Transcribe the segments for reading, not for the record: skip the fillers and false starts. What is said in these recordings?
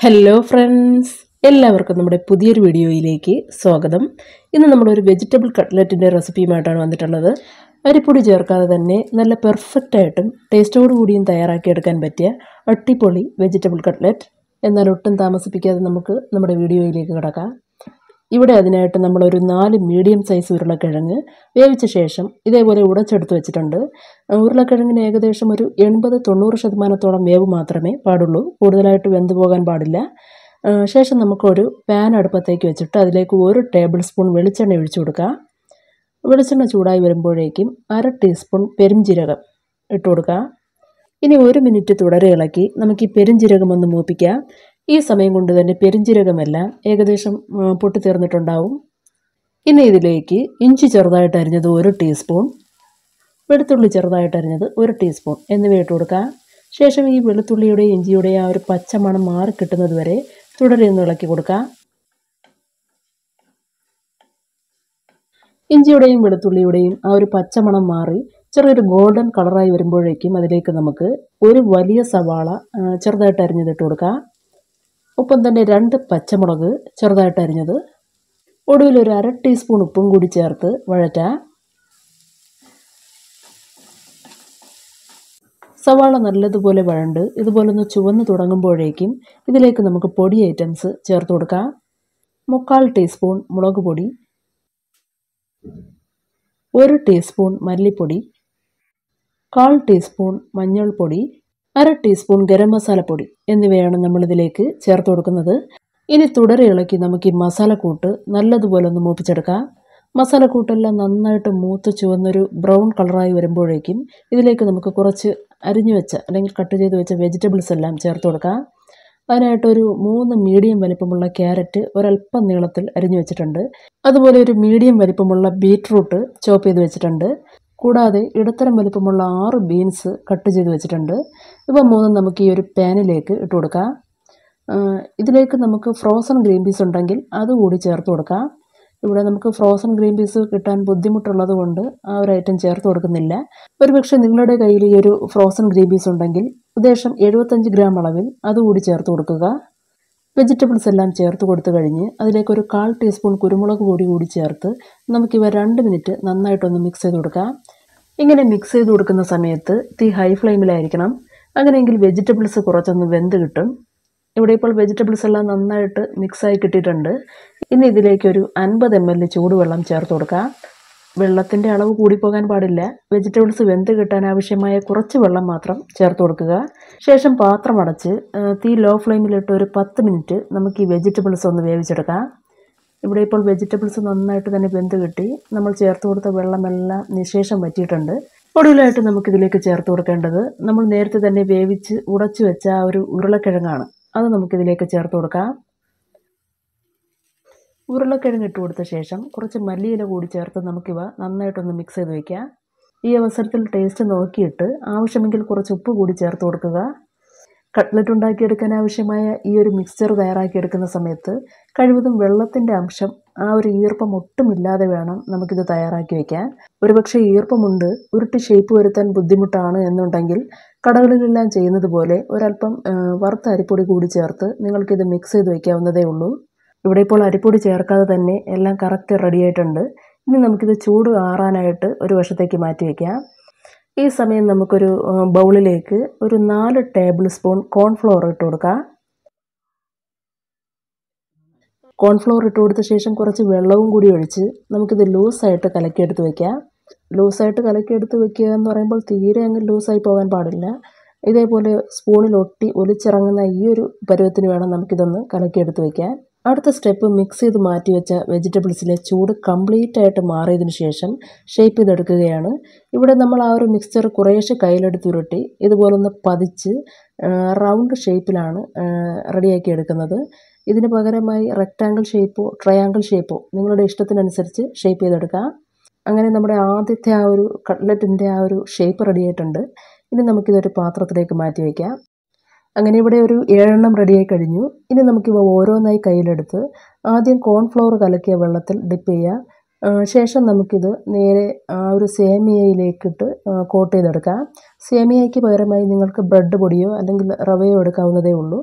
Hello friends, എല്ലാവർക്കും നമ്മുടെ പുതിയൊരു വീഡിയോയിലേക്ക് സ്വാഗതം. ഇന്ന് നമ്മളൊരു വെജിറ്റബിൾ കട്ട്ലറ്റിൻ്റെ റെസിപ്പിയുമായിട്ടാണ് വന്നിട്ടുള്ളത്. അരിപ്പൊടി ചേർക്കാതെ തന്നെ നല്ല പെർഫെക്റ്റായിട്ടും ടേസ്റ്റോടു കൂടിയും തയ്യാറാക്കിയെടുക്കാൻ പറ്റിയ അടിപൊളി വെജിറ്റബിൾ കട്ട്ലറ്റ്. എന്നാൽ ഒട്ടും താമസിപ്പിക്കാതെ നമുക്ക് നമ്മുടെ വീഡിയോയിലേക്ക് കിടക്കാം. ഇവിടെ അതിനായിട്ട് നമ്മളൊരു 4 മീഡിയം സൈസ് ഉരുളക്കിഴങ്ങ് വേവിച്ച ശേഷം ഇതേപോലെ ഉടച്ചെടുത്ത് വെച്ചിട്ടുണ്ട്. ഉരുളക്കിഴങ്ങിന് ഏകദേശം ഒരു 80-90% വേവ് മാത്രമേ പാടുള്ളൂ, കൂടുതലായിട്ട് വെന്ത് പോകാൻ പാടില്ല. ശേഷം നമുക്കൊരു പാൻ അടുപ്പത്തേക്ക് വെച്ചിട്ട് അതിലേക്ക് 1 ടേബിൾ സ്പൂൺ വെളിച്ചെണ്ണ ഒഴിച്ചു കൊടുക്കുക. വെളിച്ചെണ്ണ ചൂടായി വരുമ്പോഴേക്കും 1/2 ടീസ്പൂൺ പെരുംജീരകം ഇട്ട് കൊടുക്കുക. ഇനി 1 മിനിറ്റ് തുടരെ ഇളക്കി നമുക്ക് ഈ പെരുംജീരകം ഒന്ന് മൂപ്പിക്കാം. ഈ സമയം കൊണ്ട് തന്നെ പെരുംജീരകമെല്ലാം ഏകദേശം പൊട്ടിത്തീർന്നിട്ടുണ്ടാവും. ഇനി ഇതിലേക്ക് ഇഞ്ചി ചെറുതായിട്ട് അരിഞ്ഞത് 1 ടീസ്പൂൺ, വെളുത്തുള്ളി ചെറുതായിട്ട് അരിഞ്ഞത് 1 ടീസ്പൂൺ എന്നിവ ഇട്ട് കൊടുക്കുക. ശേഷം ഈ വെളുത്തുള്ളിയുടെയും ഇഞ്ചിയുടെയും ആ ഒരു പച്ചമണം മാറി കിട്ടുന്നത് വരെ തുടരെ ഒന്ന് ഇളക്കി കൊടുക്കുക. ഇഞ്ചിയുടെയും വെളുത്തുള്ളിയുടെയും ആ ഒരു പച്ചമണം മാറി ചെറിയൊരു ഗോൾഡൻ കളറായി വരുമ്പോഴേക്കും അതിലേക്ക് നമുക്ക് ഒരു വലിയ സവാള ചെറുതായിട്ട് അരിഞ്ഞതിട്ട് കൊടുക്കുക. ഒപ്പം തന്നെ 2 പച്ചമുളക് ചെറുതായിട്ട് അരിഞ്ഞത്, ഒടുവിൽ ഒരു 1/2 ടീസ്പൂൺ ഉപ്പും കൂടി ചേർത്ത് വഴറ്റുക. സവാള നല്ലതുപോലെ വഴണ്ട് ഇതുപോലൊന്ന് ചുവന്ന് തുടങ്ങുമ്പോഴേക്കും ഇതിലേക്ക് നമുക്ക് പൊടി ഐറ്റംസ് ചേർത്ത് കൊടുക്കാം. 3/4 ടീസ്പൂൺ മുളക് പൊടി, 1 ടീസ്പൂൺ മല്ലിപ്പൊടി, 1/4 ടീസ്പൂൺ മഞ്ഞൾപ്പൊടി, 1/2 ടീസ്പൂൺ ഗരം മസാലപ്പൊടി എന്നിവയാണ് നമ്മളിതിലേക്ക് ചേർത്ത് കൊടുക്കുന്നത്. ഇനി തുടരെ ഇളക്കി നമുക്ക് ഈ മസാലക്കൂട്ട് നല്ലതുപോലെ ഒന്ന് മൂപ്പിച്ചെടുക്കാം. മസാലക്കൂട്ടെല്ലാം നന്നായിട്ട് മൂത്ത് ചുവന്നൊരു ബ്രൗൺ കളറായി വരുമ്പോഴേക്കും ഇതിലേക്ക് നമുക്ക് കുറച്ച് അരിഞ്ഞു വെച്ച അല്ലെങ്കിൽ കട്ട് ചെയ്ത് വെച്ച വെജിറ്റബിൾസ് എല്ലാം ചേർത്ത് കൊടുക്കാം. അതിനായിട്ടൊരു 3 മീഡിയം വലിപ്പമുള്ള ക്യാരറ്റ് ഒരല്പം നീളത്തിൽ അരിഞ്ഞു വെച്ചിട്ടുണ്ട്. അതുപോലെ ഒരു മീഡിയം വലിപ്പമുള്ള ബീറ്റ്റൂട്ട് ചോപ്പ് ചെയ്ത് വെച്ചിട്ടുണ്ട്. കൂടാതെ ഇടത്തരം വലിപ്പമുള്ള 6 ബീൻസ് കട്ട് ചെയ്ത് വെച്ചിട്ടുണ്ട്. ഇവ 3 നമുക്ക് ഈ ഒരു പാനിലേക്ക് ഇട്ട് കൊടുക്കാം. ഇതിലേക്ക് നമുക്ക് ഫ്രോസൺ ഗ്രീൻ പീസ് ഉണ്ടെങ്കിൽ അതുകൂടി ചേർത്ത് കൊടുക്കാം. ഇവിടെ നമുക്ക് ഫ്രോസൺ ഗ്രീൻ പീസ് കിട്ടാൻ ബുദ്ധിമുട്ടുള്ളത് കൊണ്ട് ആ ഒരു ഐറ്റം ചേർത്ത് കൊടുക്കുന്നില്ല. ഒരുപക്ഷെ നിങ്ങളുടെ കയ്യിൽ ഈ ഒരു ഫ്രോസൺ ഗ്രീൻ പീസ് ഉണ്ടെങ്കിൽ ഉദ്ദേശം 75 ഗ്രാം അളവിൽ അതുകൂടി ചേർത്ത് കൊടുക്കുക. വെജിറ്റബിൾസ് എല്ലാം ചേർത്ത് കൊടുത്തു കഴിഞ്ഞ് അതിലേക്ക് ഒരു 1/4 ടീസ്പൂൺ കുരുമുളക് പൊടി കൂടി ചേർത്ത് നമുക്കിവ 2 മിനിറ്റ് നന്നായിട്ടൊന്ന് മിക്സ് ചെയ്ത് കൊടുക്കാം. ഇങ്ങനെ മിക്സ് ചെയ്ത് കൊടുക്കുന്ന സമയത്ത് തീ ഹൈ ഫ്ലെയിമിലായിരിക്കണം. അങ്ങനെയെങ്കിൽ വെജിറ്റബിൾസ് കുറച്ചൊന്ന് വെന്ത് കിട്ടും. ഇവിടെ ഇപ്പോൾ വെജിറ്റബിൾസ് എല്ലാം നന്നായിട്ട് മിക്സായി കിട്ടിയിട്ടുണ്ട്. ഇനി ഇതിലേക്കൊരു 50 ml ചൂടുവെള്ളം ചേർത്ത് കൊടുക്കാം. വെള്ളത്തിൻ്റെ അളവ് കൂടിപ്പോകാൻ പാടില്ല. വെജിറ്റബിൾസ് വെന്ത് കിട്ടാൻ ആവശ്യമായ കുറച്ച് വെള്ളം മാത്രം ചേർത്ത് കൊടുക്കുക. ശേഷം പാത്രം അടച്ച് തീ ലോ ഫ്ലെയിമിലിട്ട് ഒരു 10 മിനിറ്റ് നമുക്ക് ഈ വെജിറ്റബിൾസ് ഒന്ന് വേവിച്ചെടുക്കാം. ഇവിടെ ഇപ്പോൾ വെജിറ്റബിൾസ് നന്നായിട്ട് തന്നെ വെന്ത് കിട്ടി. നമ്മൾ ചേർത്ത് കൊടുത്ത വെള്ളമെല്ലാം നിശേഷം വറ്റിയിട്ടുണ്ട്. ഒടുവിലായിട്ട് നമുക്കിതിലേക്ക് ചേർത്ത് കൊടുക്കേണ്ടത് നമ്മൾ നേരത്തെ തന്നെ വേവിച്ച് ഉടച്ചു വെച്ച ആ ഒരു ഉരുളക്കിഴങ്ങാണ്. അത് നമുക്കിതിലേക്ക് ചേർത്ത് കൊടുക്കാം. ഉരുളക്കിഴങ്ങ് ഇട്ട് കൊടുത്ത ശേഷം കുറച്ച് മല്ലിയില കൂടി ചേർത്ത് നമുക്കിവ നന്നായിട്ടൊന്ന് മിക്സ് ചെയ്ത് വയ്ക്കാം. ഈ അവസരത്തിൽ ടേസ്റ്റ് നോക്കിയിട്ട് ആവശ്യമെങ്കിൽ കുറച്ച് ഉപ്പ് കൂടി ചേർത്ത് കൊടുക്കുക. കട്ട്ലറ്റ് ഉണ്ടാക്കിയെടുക്കാൻ ആവശ്യമായ ഈ ഒരു മിക്സ്ചർ തയ്യാറാക്കിയെടുക്കുന്ന സമയത്ത് കഴിവതും വെള്ളത്തിൻ്റെ അംശം ആ ഒരു ഈർപ്പം ഒട്ടുമില്ലാതെ വേണം നമുക്കിത് തയ്യാറാക്കി വയ്ക്കാൻ. ഒരുപക്ഷെ ഈർപ്പമുണ്ട് ഉരുട്ടി ഷേപ്പ് വരുത്താൻ ബുദ്ധിമുട്ടാണ് എന്നുണ്ടെങ്കിൽ കടകളിലെല്ലാം ചെയ്യുന്നത് പോലെ ഒരല്പം വറുത്ത അരിപ്പൊടി കൂടി ചേർത്ത് നിങ്ങൾക്കിത് മിക്സ് ചെയ്ത് വയ്ക്കാവുന്നതേ ഉള്ളൂ. ഇവിടെ ഇപ്പോൾ അരിപ്പൊടി ചേർക്കാതെ തന്നെ എല്ലാം കറക്റ്റ് റെഡി ആയിട്ടുണ്ട്. ഇനി നമുക്കിത് ചൂട് ആറാനായിട്ട് ഒരു വശത്തേക്ക് മാറ്റി വയ്ക്കാം. ഈ സമയം നമുക്കൊരു ബൗളിലേക്ക് ഒരു 4 ടേബിൾ സ്പൂൺ കോൺഫ്ലോർ ഇട്ട് കൊടുക്കാം. കോൺഫ്ലോർ ഇട്ട് കൊടുത്ത ശേഷം കുറച്ച് വെള്ളവും കൂടി ഒഴിച്ച് നമുക്കിത് ലൂസായിട്ട് കലക്കിയെടുത്ത് വയ്ക്കാം. ലൂസായിട്ട് കലക്കിയെടുത്ത് വയ്ക്കുക എന്ന് പറയുമ്പോൾ തീരെ അങ്ങ് ലൂസായി പോകാൻ പാടില്ല. ഇതേപോലെ സ്പൂണിൽ ഒലിച്ചിറങ്ങുന്ന ഈ ഒരു പരുവത്തിന് വേണം നമുക്കിതൊന്ന് കലക്കിയെടുത്ത് വയ്ക്കാൻ. അടുത്ത സ്റ്റെപ്പ് മിക്സ് ചെയ്ത് മാറ്റി വെച്ച വെജിറ്റബിൾസിലെ ചൂട് കംപ്ലീറ്റ് ആയിട്ട് മാറിയതിന് ശേഷം ഷേപ്പ് ചെയ്തെടുക്കുകയാണ്. ഇവിടെ നമ്മൾ ആ ഒരു മിക്സ്ചർ കുറേശ്ശെ കയ്യിലെടുത്ത് ഉരുട്ടി ഇതുപോലൊന്ന് പതിച്ച് റൗണ്ട് ഷേപ്പിലാണ് റെഡിയാക്കി എടുക്കുന്നത്. ഇതിന് പകരമായി റെക്റ്റാങ്കിൾ ഷേപ്പോ ട്രയാങ്കിൾ ഷേപ്പോ നിങ്ങളുടെ ഇഷ്ടത്തിനനുസരിച്ച് ഷേപ്പ് ചെയ്തെടുക്കാം. അങ്ങനെ നമ്മുടെ ആദ്യത്തെ ആ ഒരു കട്ട്ലറ്റിൻ്റെ ആ ഒരു ഷേപ്പ് റെഡിയായിട്ടുണ്ട്. ഇനി നമുക്കിതൊരു പാത്രത്തിലേക്ക് മാറ്റി വയ്ക്കാം. അങ്ങനെ ഇവിടെ ഒരു 7 എണ്ണം റെഡിയായി കഴിഞ്ഞു. ഇനി നമുക്കിവ ഓരോന്നായി കയ്യിലെടുത്ത് ആദ്യം കോൺഫ്ലവർ കലക്കിയ വെള്ളത്തിൽ ഡിപ്പ് ചെയ്യുക. ശേഷം നമുക്കിത് നേരെ ആ ഒരു സേമിയയിലേക്കിട്ട് കോട്ട് ചെയ്തെടുക്കാം. സേമിയയ്ക്ക് പകരമായി നിങ്ങൾക്ക് ബ്രെഡ് പൊടിയോ അല്ലെങ്കിൽ റവയോ എടുക്കാവുന്നതേ ഉള്ളൂ.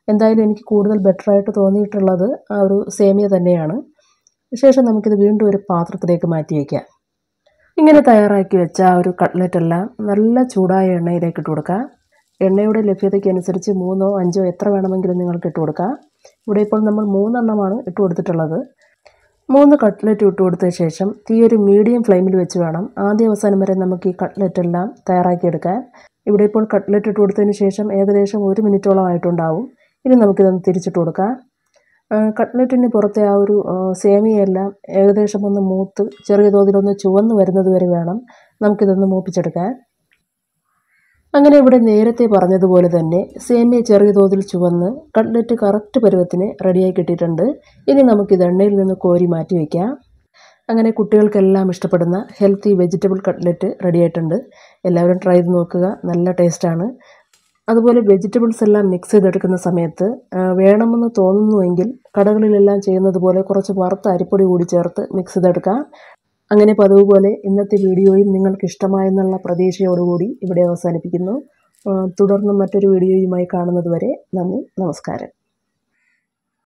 എന്തായാലും എനിക്ക് കൂടുതൽ ബെറ്ററായിട്ട് തോന്നിയിട്ടുള്ളത് ആ ഒരു സേമിയ തന്നെയാണ്. ശേഷം നമുക്കിത് വീണ്ടും ഒരു പാത്രത്തിലേക്ക് മാറ്റി വയ്ക്കാം. ഇങ്ങനെ തയ്യാറാക്കി വെച്ച ആ ഒരു കട്ട്ലറ്റ് എല്ലാം നല്ല ചൂടായ എണ്ണയിലേക്ക് ഇട്ട് കൊടുക്കുക. എണ്ണയുടെ ലഭ്യതയ്ക്കനുസരിച്ച് 3ഓ 5ഓ എത്ര വേണമെങ്കിലും നിങ്ങൾക്ക് ഇട്ട് കൊടുക്കാം. ഇവിടെ ഇപ്പോൾ നമ്മൾ 3 എണ്ണമാണ് ഇട്ട് കൊടുത്തിട്ടുള്ളത്. 3 കട്ട്ലറ്റ് ഇട്ട് കൊടുത്ത ശേഷം തീ ഒരു മീഡിയം ഫ്ലെയിമിൽ വെച്ച് വേണം ആദ്യ അവസാനം വരെ നമുക്ക് ഈ കട്ട്ലറ്റ് എല്ലാം തയ്യാറാക്കിയെടുക്കാൻ. ഇവിടെ ഇപ്പോൾ കട്ട്ലറ്റ് ഇട്ട് കൊടുത്തതിന് ശേഷം ഏകദേശം 1 മിനിറ്റോളം ആയിട്ടുണ്ടാവും. ഇനി നമുക്കിതൊന്ന് തിരിച്ചിട്ട് കൊടുക്കാം. കട്ട്ലറ്റിന് പുറത്തെ ആ ഒരു സേമിയയെല്ലാം ഏകദേശം ഒന്ന് മൂത്ത് ചെറിയ തോതിലൊന്ന് ചുവന്ന് വരുന്നത് വരെ വേണം നമുക്കിതൊന്ന് മൂപ്പിച്ചെടുക്കാൻ. അങ്ങനെ ഇവിടെ നേരത്തെ പറഞ്ഞതുപോലെ തന്നെ സേമിയ ചെറിയ തോതിൽ ചുവന്ന് കട്ട്ലറ്റ് കറക്റ്റ് പരുവത്തിന് റെഡിയായി കിട്ടിയിട്ടുണ്ട്. ഇനി നമുക്കിത് എണ്ണയിൽ നിന്ന് കോരി മാറ്റി വയ്ക്കാം. അങ്ങനെ കുട്ടികൾക്കെല്ലാം ഇഷ്ടപ്പെടുന്ന ഹെൽത്തി വെജിറ്റബിൾ കട്ട്ലറ്റ് റെഡിയായിട്ടുണ്ട്. എല്ലാവരും ട്രൈ ചെയ്ത് നോക്കുക, നല്ല ടേസ്റ്റാണ്. അതുപോലെ വെജിറ്റബിൾസ് എല്ലാം മിക്സ് ചെയ്തെടുക്കുന്ന സമയത്ത് വേണമെന്ന് തോന്നുന്നുവെങ്കിൽ കടകളിലെല്ലാം ചെയ്യുന്നത് പോലെ കുറച്ച് വറുത്ത അരിപ്പൊടി കൂടി ചേർത്ത് മിക്സ് ചെയ്തെടുക്കാം. അങ്ങനെ പതിവ് പോലെ ഇന്നത്തെ വീഡിയോയും നിങ്ങൾക്ക് ഇഷ്ടമായെന്നുള്ള പ്രതീക്ഷയോടുകൂടി ഇവിടെ അവസാനിപ്പിക്കുന്നു. തുടർന്ന് മറ്റൊരു വീഡിയോയുമായി കാണുന്നത് വരെ നന്ദി, നമസ്കാരം.